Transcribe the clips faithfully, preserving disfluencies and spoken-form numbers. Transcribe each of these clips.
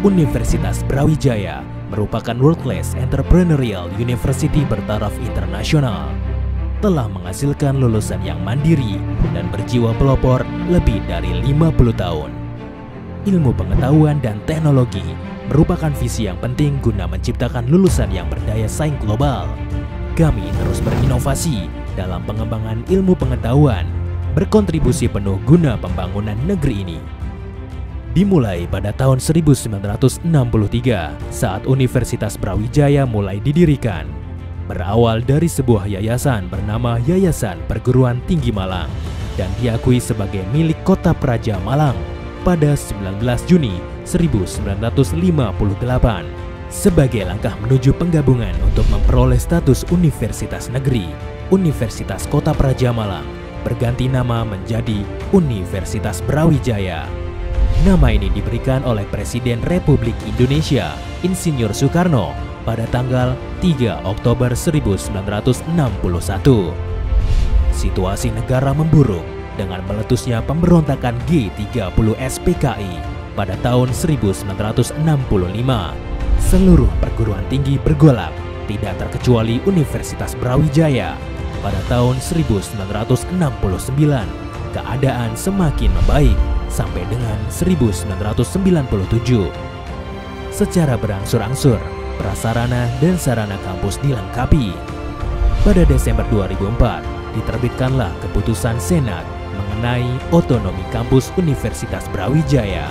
Universitas Brawijaya merupakan world-class entrepreneurial university bertaraf internasional. Telah menghasilkan lulusan yang mandiri dan berjiwa pelopor lebih dari lima puluh tahun. Ilmu pengetahuan dan teknologi merupakan visi yang penting guna menciptakan lulusan yang berdaya saing global. Kami terus berinovasi dalam pengembangan ilmu pengetahuan, berkontribusi penuh guna pembangunan negeri ini. Dimulai pada tahun seribu sembilan ratus enam puluh tiga saat Universitas Brawijaya mulai didirikan, berawal dari sebuah yayasan bernama Yayasan Perguruan Tinggi Malang dan diakui sebagai milik Kota Praja Malang pada sembilan belas Juni seribu sembilan ratus lima puluh delapan. Sebagai langkah menuju penggabungan untuk memperoleh status Universitas Negeri, Universitas Kota Praja Malang berganti nama menjadi Universitas Brawijaya. Nama ini diberikan oleh Presiden Republik Indonesia, Insinyur Soekarno, pada tanggal tiga Oktober seribu sembilan ratus enam puluh satu. Situasi negara memburuk dengan meletusnya pemberontakan G tiga puluh S P K I pada tahun seribu sembilan ratus enam puluh lima. Seluruh perguruan tinggi bergolak, tidak terkecuali Universitas Brawijaya. Pada tahun seribu sembilan ratus enam puluh sembilan, keadaan semakin membaik sampai dengan seribu sembilan ratus sembilan puluh tujuh. Secara berangsur-angsur, prasarana dan sarana kampus dilengkapi. Pada Desember dua ribu empat, diterbitkanlah keputusan Senat mengenai otonomi kampus Universitas Brawijaya.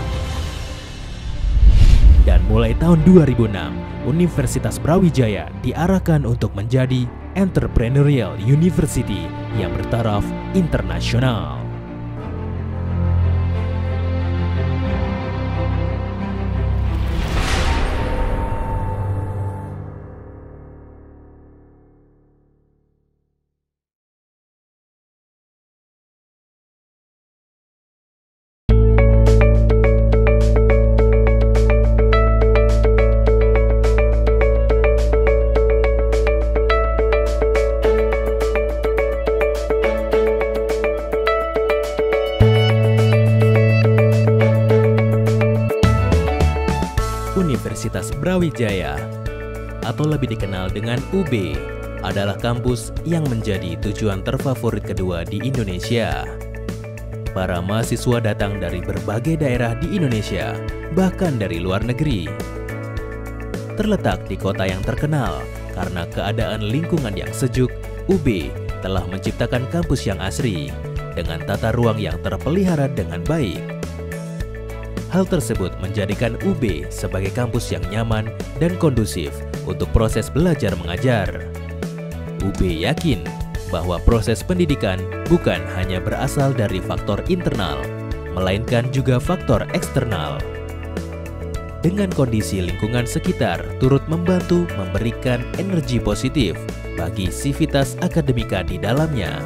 Dan mulai tahun dua ribu enam, Universitas Brawijaya diarahkan untuk menjadi entrepreneurial university yang bertaraf internasional. Universitas Brawijaya, atau lebih dikenal dengan U B, adalah kampus yang menjadi tujuan terfavorit kedua di Indonesia. Para mahasiswa datang dari berbagai daerah di Indonesia, bahkan dari luar negeri. Terletak di kota yang terkenal karena keadaan lingkungan yang sejuk, U B telah menciptakan kampus yang asri dengan tata ruang yang terpelihara dengan baik. Hal tersebut menjadikan U B sebagai kampus yang nyaman dan kondusif untuk proses belajar mengajar. U B yakin bahwa proses pendidikan bukan hanya berasal dari faktor internal, melainkan juga faktor eksternal. Dengan kondisi lingkungan sekitar turut membantu memberikan energi positif bagi sivitas akademika di dalamnya.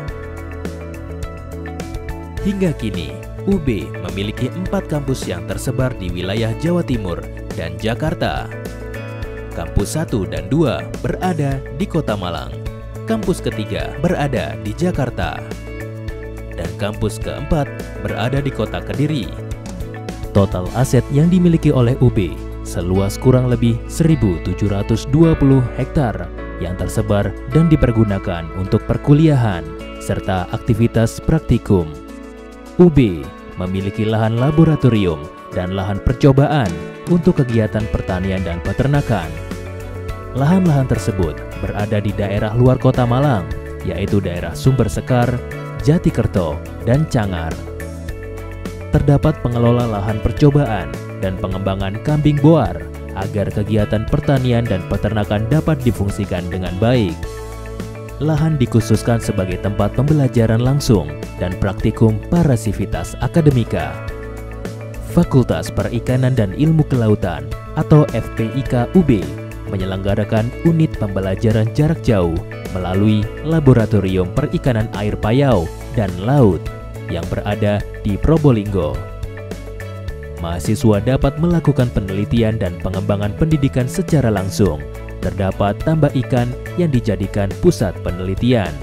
Hingga kini, U B memiliki empat kampus yang tersebar di wilayah Jawa Timur dan Jakarta. Kampus satu dan dua berada di Kota Malang, kampus ketiga berada di Jakarta, dan kampus keempat berada di Kota Kediri. Total aset yang dimiliki oleh U B seluas kurang lebih seribu tujuh ratus dua puluh hektar yang tersebar dan dipergunakan untuk perkuliahan serta aktivitas praktikum. U B memiliki lahan laboratorium dan lahan percobaan untuk kegiatan pertanian dan peternakan. Lahan-lahan tersebut berada di daerah luar kota Malang, yaitu daerah Sumber Sekar, Jatikerto, dan Cangar. Terdapat pengelola lahan percobaan dan pengembangan kambing boar agar kegiatan pertanian dan peternakan dapat difungsikan dengan baik. Lahan dikhususkan sebagai tempat pembelajaran langsung dan praktikum para sivitas akademika. Fakultas Perikanan dan Ilmu Kelautan atau F P I K U B menyelenggarakan unit pembelajaran jarak jauh melalui Laboratorium Perikanan Air Payau dan Laut yang berada di Probolinggo. Mahasiswa dapat melakukan penelitian dan pengembangan pendidikan secara langsung. Terdapat tambak ikan yang dijadikan pusat penelitian.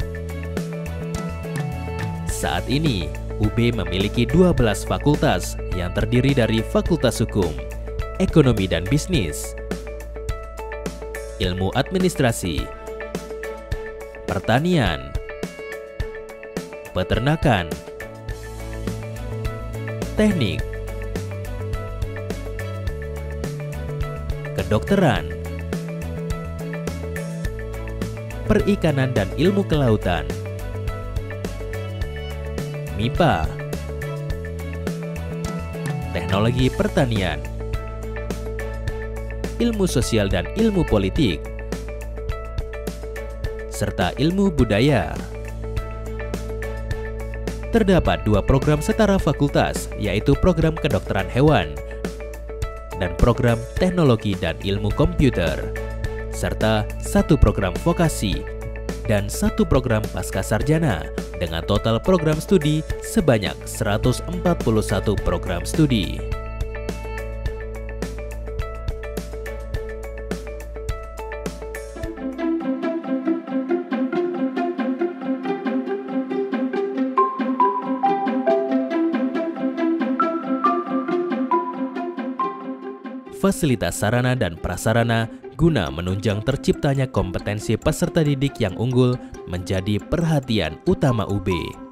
Saat ini, U B memiliki dua belas fakultas yang terdiri dari Fakultas Hukum, Ekonomi dan Bisnis, Ilmu Administrasi, Pertanian, Peternakan, Teknik, Kedokteran, Perikanan dan Ilmu Kelautan, M I P A, Teknologi Pertanian, Ilmu Sosial dan Ilmu Politik, serta Ilmu Budaya. Terdapat dua program setara fakultas, yaitu program Kedokteran Hewan dan program Teknologi dan Ilmu Komputer, serta satu program vokasi dan satu program pascasarjana dengan total program studi sebanyak seratus empat puluh satu program studi. Fasilitas sarana dan prasarana guna menunjang terciptanya kompetensi peserta didik yang unggul menjadi perhatian utama U B.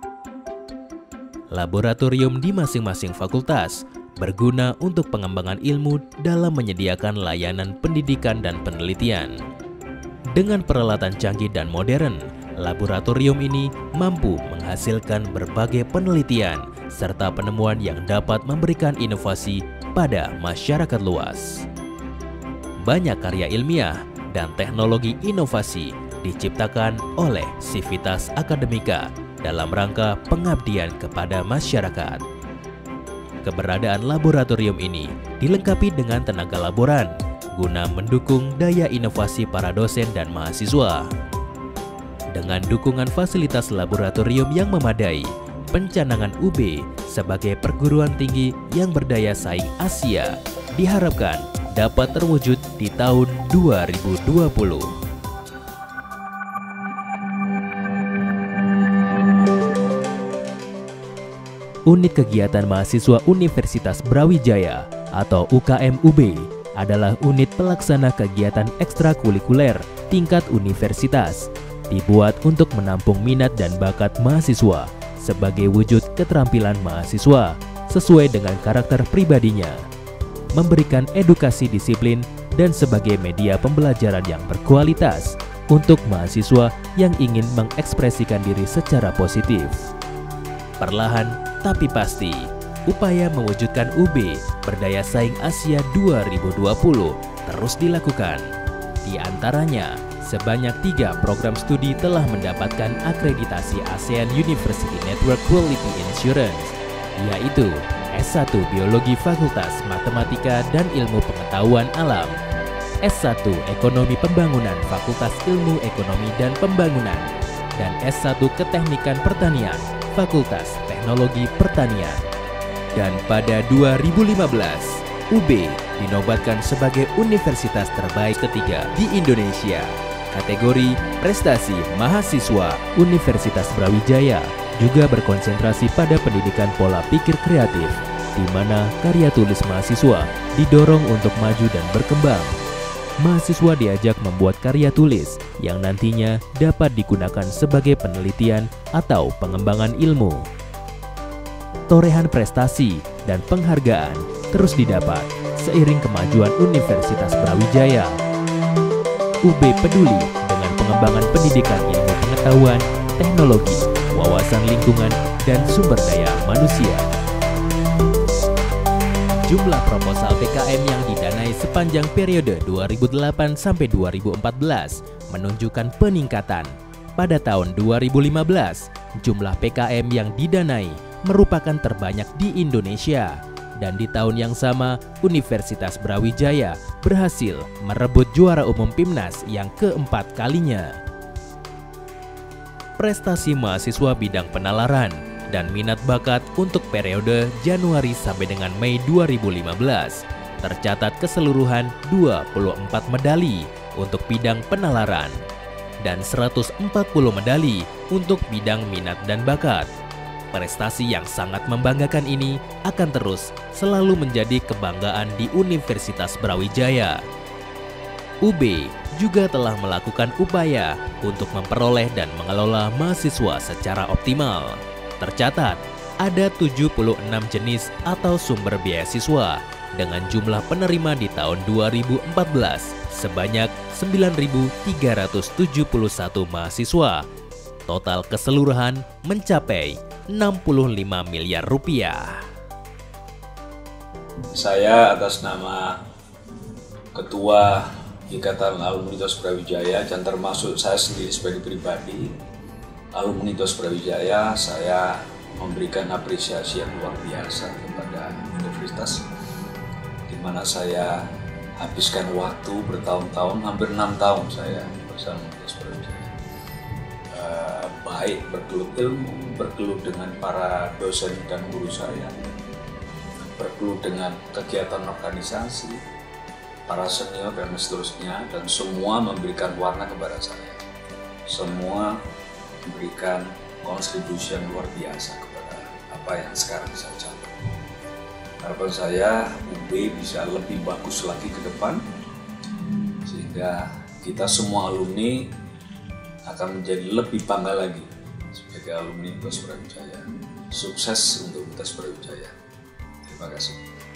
Laboratorium di masing-masing fakultas berguna untuk pengembangan ilmu dalam menyediakan layanan pendidikan dan penelitian. Dengan peralatan canggih dan modern, laboratorium ini mampu menghasilkan berbagai penelitian serta penemuan yang dapat memberikan inovasi pada masyarakat luas. Banyak karya ilmiah dan teknologi inovasi diciptakan oleh Civitas Akademika dalam rangka pengabdian kepada masyarakat. Keberadaan laboratorium ini dilengkapi dengan tenaga laboran guna mendukung daya inovasi para dosen dan mahasiswa. Dengan dukungan fasilitas laboratorium yang memadai, pencanangan U B sebagai perguruan tinggi yang berdaya saing Asia diharapkan dapat terwujud di tahun dua ribu dua puluh. Unit Kegiatan Mahasiswa Universitas Brawijaya atau U K M U B adalah unit pelaksana kegiatan ekstrakurikuler tingkat universitas, dibuat untuk menampung minat dan bakat mahasiswa sebagai wujud keterampilan mahasiswa sesuai dengan karakter pribadinya, memberikan edukasi disiplin dan sebagai media pembelajaran yang berkualitas untuk mahasiswa yang ingin mengekspresikan diri secara positif. Perlahan tapi pasti, upaya mewujudkan U B berdaya saing Asia dua ribu dua puluh terus dilakukan. Di antaranya, sebanyak tiga program studi telah mendapatkan akreditasi ASEAN University Network Quality Insurance, yaitu S satu Biologi Fakultas Matematika dan Ilmu Pengetahuan Alam, S satu Ekonomi Pembangunan Fakultas Ilmu Ekonomi dan Pembangunan, dan S satu Keteknikan Pertanian Fakultas Teknologi Pertanian. Dan pada dua ribu lima belas, U B dinobatkan sebagai universitas terbaik ketiga di Indonesia. Kategori Prestasi Mahasiswa. Universitas Brawijaya juga berkonsentrasi pada pendidikan pola pikir kreatif, di mana karya tulis mahasiswa didorong untuk maju dan berkembang. Mahasiswa diajak membuat karya tulis yang nantinya dapat digunakan sebagai penelitian atau pengembangan ilmu. Torehan prestasi dan penghargaan terus didapat seiring kemajuan Universitas Brawijaya. U B peduli dengan pengembangan pendidikan ilmu pengetahuan, teknologi, wawasan lingkungan, dan sumber daya manusia. Jumlah proposal P K M yang didanai sepanjang periode dua ribu delapan sampai dua ribu empat belas menunjukkan peningkatan. Pada tahun dua ribu lima belas, jumlah P K M yang didanai merupakan terbanyak di Indonesia. Dan di tahun yang sama, Universitas Brawijaya berhasil merebut juara umum PIMNAS yang keempat kalinya. Prestasi mahasiswa bidang penalaran dan minat bakat untuk periode Januari sampai dengan Mei dua ribu lima belas tercatat keseluruhan dua puluh empat medali untuk bidang penalaran dan seratus empat puluh medali untuk bidang minat dan bakat. Prestasi yang sangat membanggakan ini akan terus selalu menjadi kebanggaan di Universitas Brawijaya. U B juga telah melakukan upaya untuk memperoleh dan mengelola mahasiswa secara optimal. Tercatat, ada tujuh puluh enam jenis atau sumber beasiswa dengan jumlah penerima di tahun dua ribu empat belas sebanyak sembilan ribu tiga ratus tujuh puluh satu mahasiswa. Total keseluruhan mencapai enam puluh lima miliar rupiah. Saya atas nama Ketua Ikatan Alumnitas Brawijaya dan termasuk saya sendiri sebagai pribadi Alumnitas Brawijaya, saya memberikan apresiasi yang luar biasa kepada universitas, di mana saya habiskan waktu bertahun-tahun, hampir enam tahun saya bersama Universitas Brawijaya. Uh, baik bergelut ilmu, bergelut dengan para dosen dan guru saya, bergelut dengan kegiatan organisasi, para senior dan seterusnya, dan semua memberikan warna kepada saya. Semua memberikan kontribusi yang luar biasa kepada apa yang sekarang saya capai. Harapan saya U B bisa lebih bagus lagi ke depan, sehingga kita semua alumni akan menjadi lebih bangga lagi sebagai alumni Universitas Brawijaya. Sukses untuk Universitas Brawijaya. Terima kasih.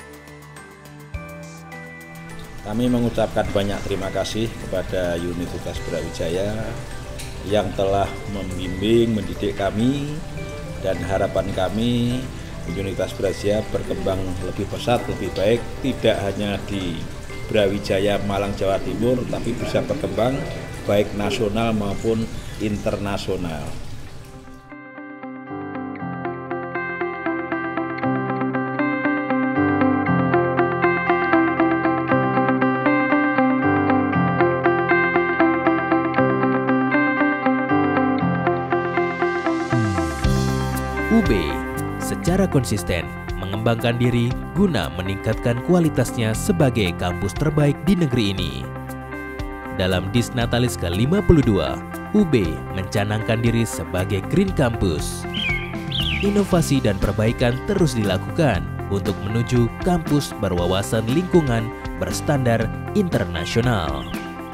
Kami mengucapkan banyak terima kasih kepada Universitas Brawijaya yang telah membimbing, mendidik kami, dan harapan kami Universitas Brawijaya berkembang lebih pesat, lebih baik, tidak hanya di Brawijaya, Malang, Jawa Timur, tapi bisa berkembang baik nasional maupun internasional. U B secara konsisten mengembangkan diri guna meningkatkan kualitasnya sebagai kampus terbaik di negeri ini. Dalam Disnatalis ke lima puluh dua, U B mencanangkan diri sebagai Green Campus. Inovasi dan perbaikan terus dilakukan untuk menuju kampus berwawasan lingkungan berstandar internasional.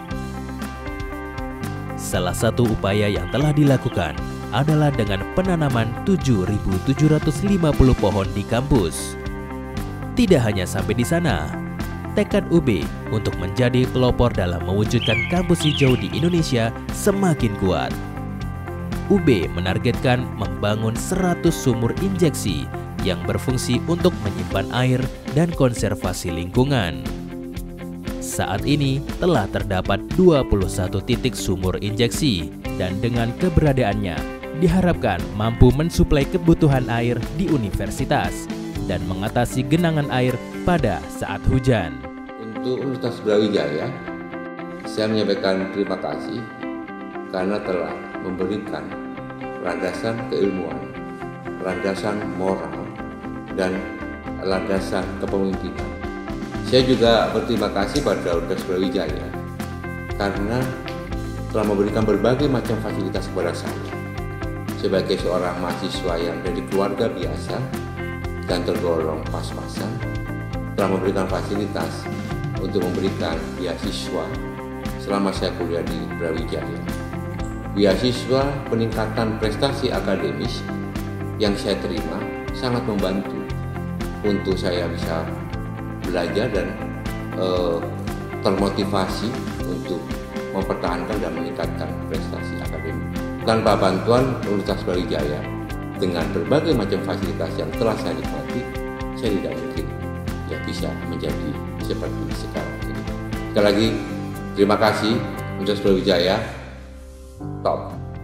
Salah satu upaya yang telah dilakukan adalah dengan penanaman tujuh ribu tujuh ratus lima puluh pohon di kampus. Tidak hanya sampai di sana, tekad U B untuk menjadi pelopor dalam mewujudkan kampus hijau di Indonesia semakin kuat. U B menargetkan membangun seratus sumur injeksi yang berfungsi untuk menyimpan air dan konservasi lingkungan. Saat ini telah terdapat dua puluh satu titik sumur injeksi, dan dengan keberadaannya diharapkan mampu mensuplai kebutuhan air di universitas dan mengatasi genangan air pada saat hujan. Untuk Universitas Brawijaya, saya menyampaikan terima kasih karena telah memberikan landasan keilmuan, landasan moral, dan landasan kepemimpinan. Saya juga berterima kasih pada Universitas Brawijaya karena telah memberikan berbagai macam fasilitas kepada saya. Sebagai seorang mahasiswa yang dari keluarga biasa dan tergolong pas-pasan, telah memberikan fasilitas untuk memberikan beasiswa selama saya kuliah di Brawijaya. Beasiswa peningkatan prestasi akademis yang saya terima sangat membantu untuk saya bisa belajar dan eh, termotivasi untuk mempertahankan dan meningkatkan prestasi akademik. Tanpa bantuan Universitas Brawijaya dengan berbagai macam fasilitas yang telah saya nikmati, saya tidak mungkin ya bisa menjadi seperti sekarang ini. Sekali lagi, terima kasih Universitas Brawijaya, top.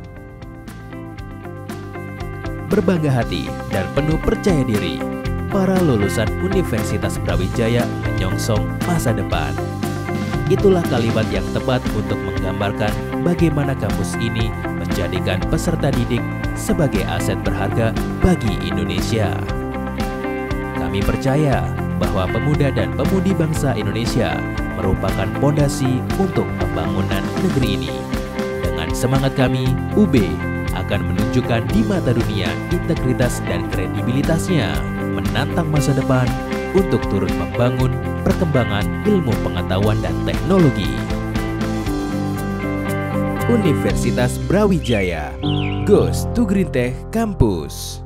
Berbangga hati dan penuh percaya diri, para lulusan Universitas Brawijaya menyongsong masa depan. Itulah kalimat yang tepat untuk menggambarkan bagaimana kampus ini menjadikan peserta didik sebagai aset berharga bagi Indonesia. Kami percaya bahwa pemuda dan pemudi bangsa Indonesia merupakan fondasi untuk pembangunan negeri ini. Dengan semangat kami, U B akan menunjukkan di mata dunia integritas dan kredibilitasnya menantang masa depan untuk turut membangun perkembangan ilmu pengetahuan dan teknologi. Universitas Brawijaya, Goes to Green Tech Campus.